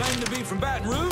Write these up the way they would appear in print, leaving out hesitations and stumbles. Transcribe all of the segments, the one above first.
Claim to be from Baton Rouge?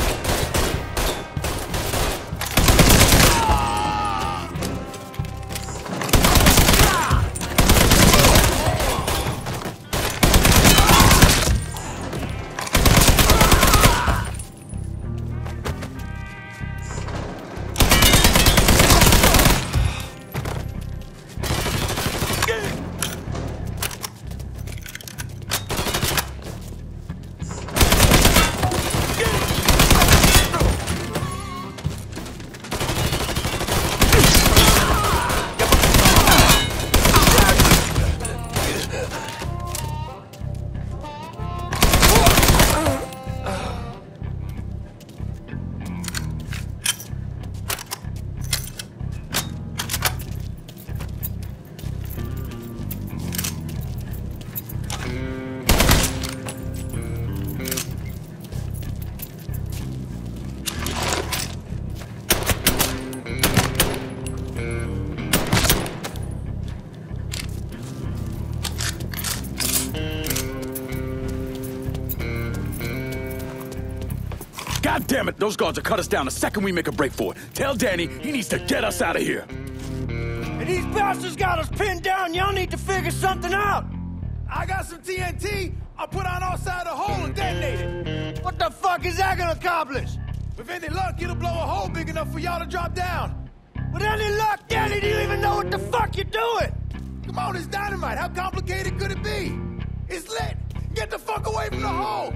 God damn it, those guards will cut us down the second we make a break for it. Tell Danny he needs to get us out of here. And these bastards got us pinned down. Y'all need to figure something out. I got some TNT. I'll put on outside the hole and detonate it. What the fuck is that gonna accomplish? With any luck, it'll blow a hole big enough for y'all to drop down. With any luck, Danny, do you even know what the fuck you're doing? Come on, it's dynamite. How complicated could it be? It's lit. Get the fuck away from the hole.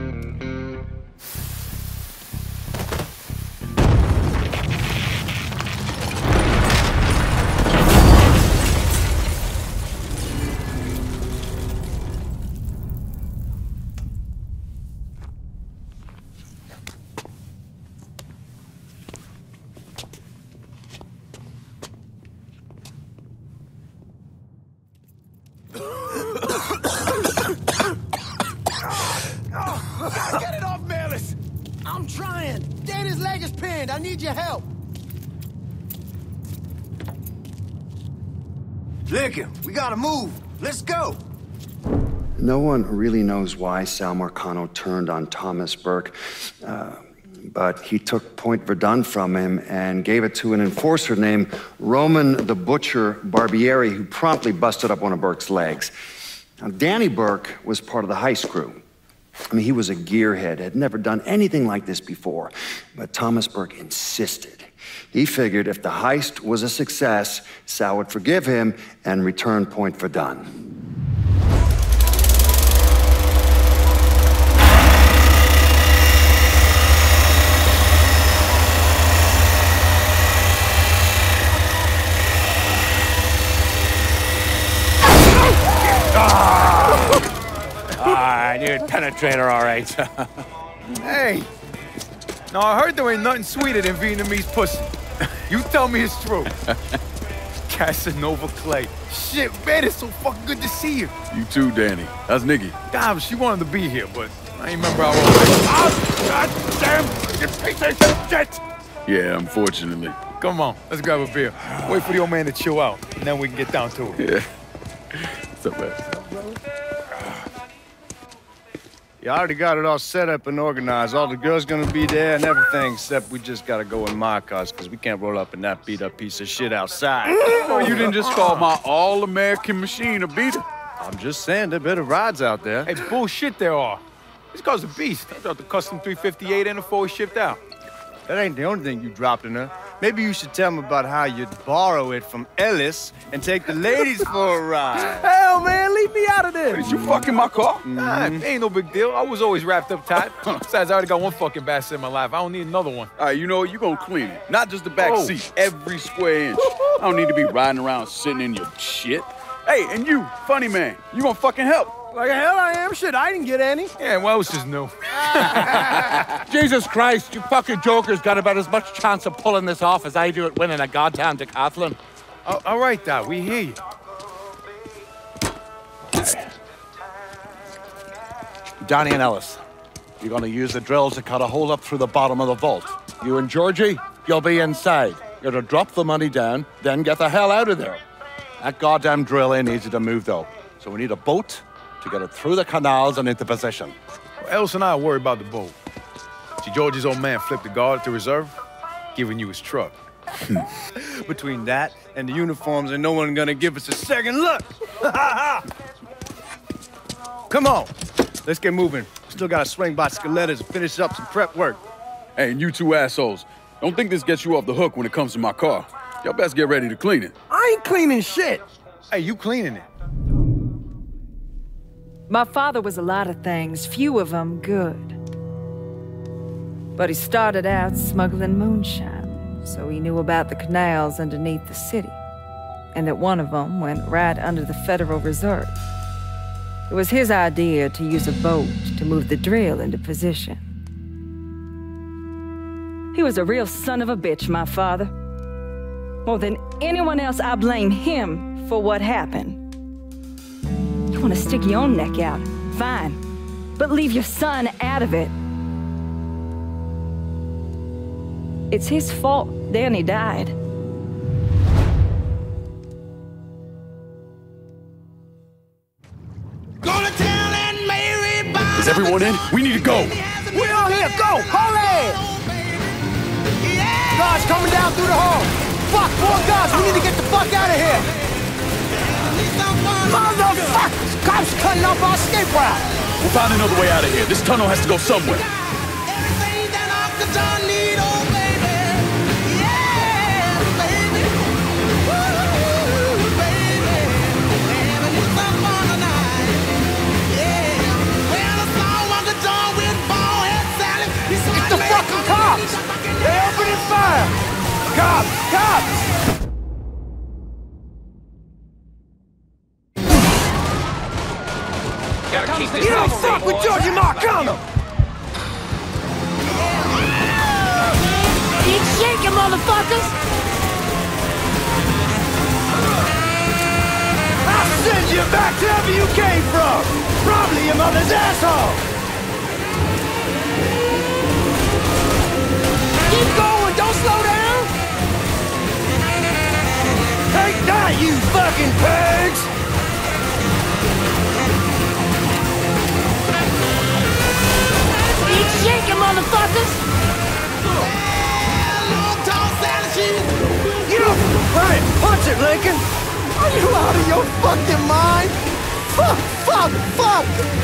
Get it off, Melis! I'm trying. Danny's leg is pinned. I need your help. Lincoln, we gotta move. Let's go. No one really knows why Sal Marcano turned on Thomas Burke, but he took Point Verdun from him and gave it to an enforcer named Roman the Butcher Barbieri, who promptly busted up one of Burke's legs. Now, Danny Burke was part of the heist crew. I mean, he was a gearhead, had never done anything like this before, but Thomas Burke insisted. He figured if the heist was a success, Sal would forgive him and return Point Verdun. I knew it'd penetrate her all right. Hey! Now, I heard there ain't nothing sweeter than Vietnamese pussy. You tell me it's true. Casanova Clay. Shit, man, it's so fucking good to see you. You too, Danny. That's Nikki. God, she wanted to be here, but I ain't remember how old I was. God damn! You piece of shit! Yeah, unfortunately. Come on, let's grab a beer. Wait for the old man to chill out, and then we can get down to it. Yeah. What's up, man? You already got it all set up and organized. All the girls gonna be there and everything, except we just gotta go in my cars, because we can't roll up in that beat-up piece of shit outside. Oh, you didn't just call my all-American machine a beater. I'm just saying, there are better rides out there. Hey, bullshit there are. This car's a beast. I dropped the custom 358 and the 4 shipped out. That ain't the only thing you dropped in her. Maybe you should tell them about how you'd borrow it from Ellis and take the ladies for a ride. Hell, man, leave me out of this. Did you fucking my car? Nah, ain't no big deal. I was always wrapped up tight. Besides, I already got one fucking bastard in my life. I don't need another one. All right, you know what? You gonna clean it. Not just the back seat, every square inch. I don't need to be riding around sitting in your shit. Hey, and you, funny man, you gonna fucking help. Like hell I am. Shit, I didn't get any. Yeah, well, it's just new. Jesus Christ, you fucking jokers got about as much chance of pulling this off as I do at winning a goddamn decathlon. All right, Doc, we hear you. Donnie and Ellis, you're gonna use the drills to cut a hole up through the bottom of the vault. You and Georgie, you'll be inside. You're to drop the money down, then get the hell out of there. That goddamn drill ain't easy to move, though. So we need a boat to get it through the canals and into position. Ellis and I are worried about the boat. See, George's old man flipped the guard at the reserve, giving you his truck. Between that and the uniforms, ain't no one gonna give us a second look. Come on, let's get moving. Still gotta swing by Scoletta's and finish up some prep work. Hey, and you two assholes, don't think this gets you off the hook when it comes to my car. Y'all best get ready to clean it. I ain't cleaning shit. Hey, you cleaning it? My father was a lot of things, few of them good. But he started out smuggling moonshine, so he knew about the canals underneath the city, and that one of them went right under the Federal Reserve. It was his idea to use a boat to move the drill into position. He was a real son of a bitch, my father. More than anyone else, I blame him for what happened. You want to stick your own neck out, fine, but leave your son out of it. It's his fault Danny died. Is everyone in? We need to go. We all here, go, haul ass! Guards coming down through the hall. Fuck, more guards, we need to get the fuck out of here. Motherfuckers, cops cutting off our escape route. We'll find another way out of here. This tunnel has to go somewhere. It's the fucking cops! They're opening fire! Cops! Cops! You don't fuck with Georgie Marcano! Eat shaking, motherfuckers! I'll send you back to wherever you came from! Probably your mother's asshole! Keep going, don't slow down! Take that, you fucking pigs! Eat shaking, motherfuckers! You! Hey, punch it, Lincoln! Are you out of your fucking mind? Fuck, fuck, fuck!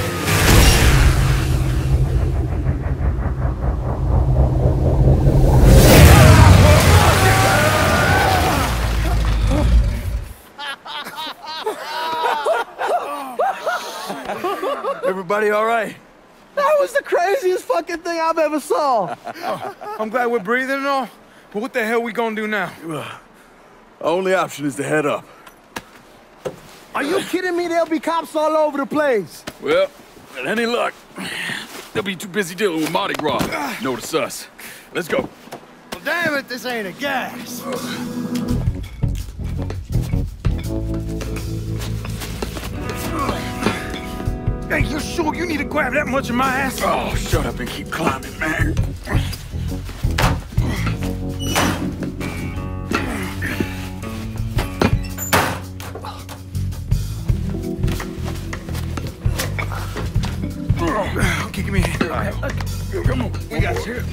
Everybody all right? That was the craziest fucking thing I've ever saw. I'm glad we're breathing and all, but what the hell we gonna do now? Only option is to head up. Are you kidding me? There'll be cops all over the place. Well, with any luck, they'll be too busy dealing with Mardi Gras. Notice us. Let's go. Well, damn it, this ain't a gas. Hey, you sure you need to grab that much of my ass? Oh, shut up and keep climbing, man. Okay, give me a hand. All right. Come on, we got you.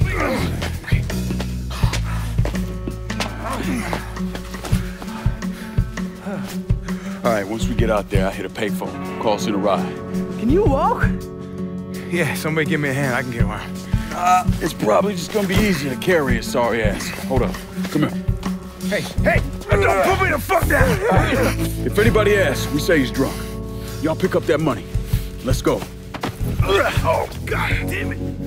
All right, once we get out there, I hit a payphone. Call us in a ride. Can you walk? Yeah, somebody give me a hand. I can get around. It's probably just gonna be easier to carry his sorry ass. Hold up. Come here. Hey, don't put me the fuck down! If anybody asks, we say he's drunk. Y'all pick up that money. Let's go. Oh, God damn it.